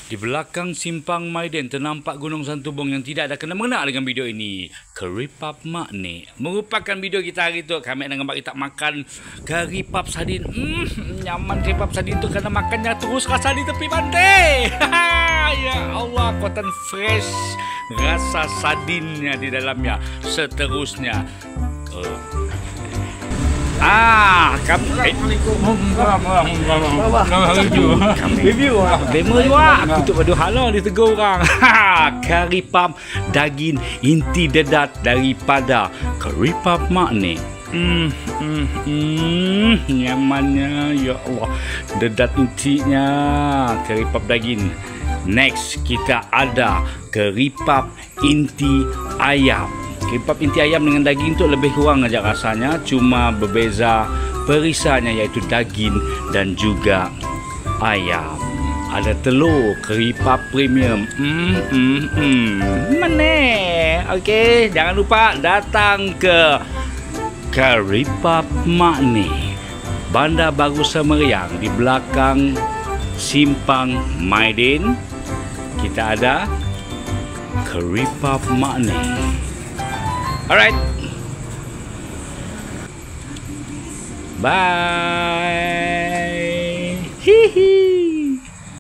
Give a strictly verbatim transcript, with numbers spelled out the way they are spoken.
Di belakang simpang Maiden ternampak Gunung Santubong yang tidak ada kena-mengena dengan video ini. Keripap makni merupakan video kita hari tu. Kami dengan Mak kita makan keripap sardin. Hmm, nyaman keripap sardin tu kerana makannya terus rasa di tepi pantai. Ya Allah, kuatan fresh rasa sardinnya di dalamnya. Seterusnya uh, Ah, kami review ah. Demo juga. Aku tu pada halal ditegur orang. Keripap daging inti dedat daripada Keripap Makni. Hmm, hmm, hmm, nyamannya ya Allah. Dedat intinya keripap daging. Next kita ada keripap inti ayam. Keripap inti ayam dengan daging tu lebih kurang aja rasanya, cuma berbeza perisanya iaitu daging dan juga ayam. Ada telur, keripap premium. Hmm, hmm, hmm. Mana? Okey, jangan lupa datang ke Keripap Makni, Bandar Baru Semeriang di belakang simpang Maiden. Kita ada Keripap Makni. Alright. Bye.